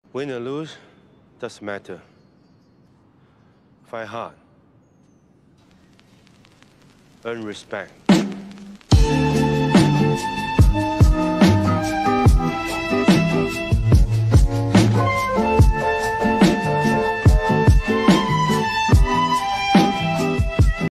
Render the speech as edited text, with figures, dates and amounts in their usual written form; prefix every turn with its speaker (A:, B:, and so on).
A: Win or lose, doesn't matter. Fight hard. Earn respect.